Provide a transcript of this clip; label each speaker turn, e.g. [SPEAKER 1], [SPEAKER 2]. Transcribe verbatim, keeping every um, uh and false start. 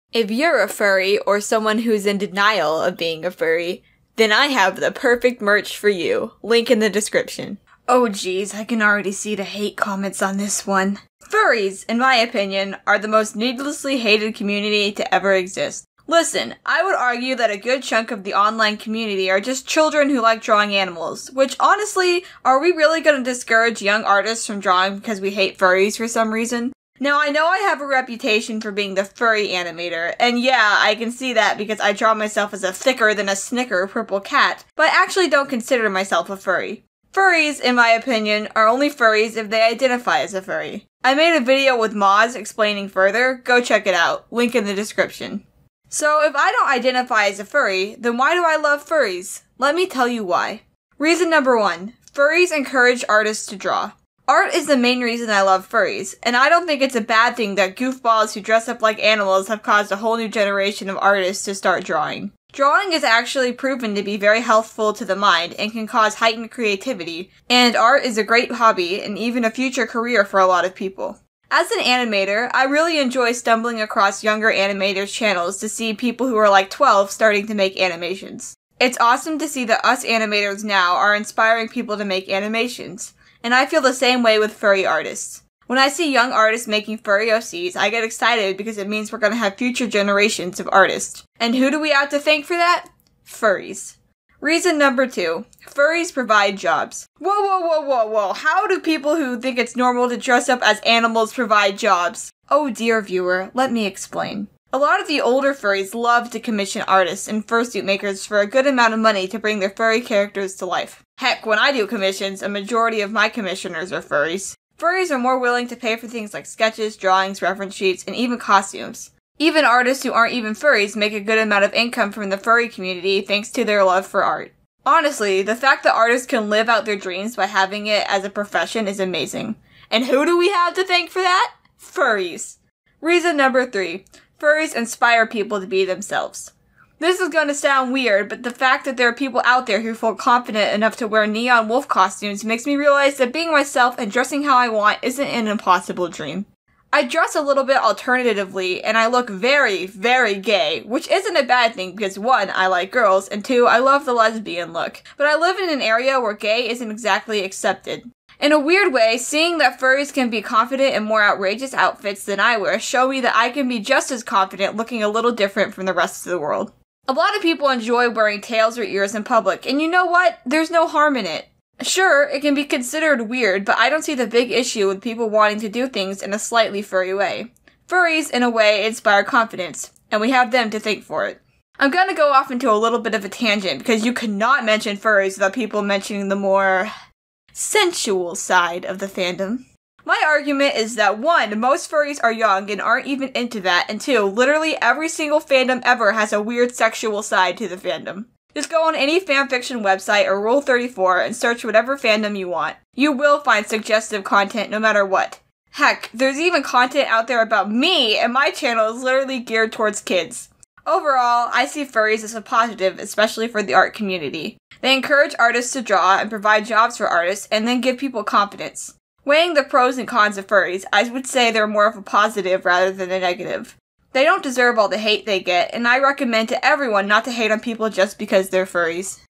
[SPEAKER 1] If you're a furry or someone who's in denial of being a furry, then I have the perfect merch for you. Link in the description. Oh geez, I can already see the hate comments on this one. Furries, in my opinion, are the most needlessly hated community to ever exist. Listen, I would argue that a good chunk of the online community are just children who like drawing animals, which honestly, are we really going to discourage young artists from drawing because we hate furries for some reason? Now, I know I have a reputation for being the furry animator, and yeah, I can see that because I draw myself as a thicker than a snicker purple cat, but I actually don't consider myself a furry. Furries, in my opinion, are only furries if they identify as a furry. I made a video with Moz explaining further, go check it out, link in the description. So if I don't identify as a furry, then why do I love furries? Let me tell you why. Reason number one, furries encourage artists to draw. Art is the main reason I love furries, and I don't think it's a bad thing that goofballs who dress up like animals have caused a whole new generation of artists to start drawing. Drawing is actually proven to be very healthful to the mind and can cause heightened creativity, and art is a great hobby and even a future career for a lot of people. As an animator, I really enjoy stumbling across younger animators' channels to see people who are like twelve starting to make animations. It's awesome to see that us animators now are inspiring people to make animations, and I feel the same way with furry artists. When I see young artists making furry O Cs, I get excited because it means we're going to have future generations of artists. And who do we have to thank for that? Furries. Reason number two, furries provide jobs. Whoa, whoa, whoa, whoa, whoa, how do people who think it's normal to dress up as animals provide jobs? Oh dear viewer, let me explain. A lot of the older furries love to commission artists and fursuit makers for a good amount of money to bring their furry characters to life. Heck, when I do commissions, a majority of my commissioners are furries. Furries are more willing to pay for things like sketches, drawings, reference sheets, and even costumes. Even artists who aren't even furries make a good amount of income from the furry community thanks to their love for art. Honestly, the fact that artists can live out their dreams by having it as a profession is amazing. And who do we have to thank for that? Furries. Reason number three, furries inspire people to be themselves. This is going to sound weird, but the fact that there are people out there who feel confident enough to wear neon wolf costumes makes me realize that being myself and dressing how I want isn't an impossible dream. I dress a little bit alternatively, and I look very, very gay, which isn't a bad thing because one, I like girls, and two, I love the lesbian look. But I live in an area where gay isn't exactly accepted. In a weird way, seeing that furries can be confident in more outrageous outfits than I wear show me that I can be just as confident looking a little different from the rest of the world. A lot of people enjoy wearing tails or ears in public, and you know what? There's no harm in it. Sure, it can be considered weird, but I don't see the big issue with people wanting to do things in a slightly furry way. Furries, in a way, inspire confidence, and we have them to thank for it. I'm gonna go off into a little bit of a tangent, because you could not mention furries without people mentioning the more sensual side of the fandom. My argument is that one, most furries are young and aren't even into that, and two, literally every single fandom ever has a weird sexual side to the fandom. Just go on any fanfiction website or Rule thirty-four and search whatever fandom you want. You will find suggestive content no matter what. Heck, there's even content out there about me, and my channel is literally geared towards kids. Overall, I see furries as a positive, especially for the art community. They encourage artists to draw and provide jobs for artists, and then give people confidence. Weighing the pros and cons of furries, I would say they're more of a positive rather than a negative. They don't deserve all the hate they get, and I recommend to everyone not to hate on people just because they're furries.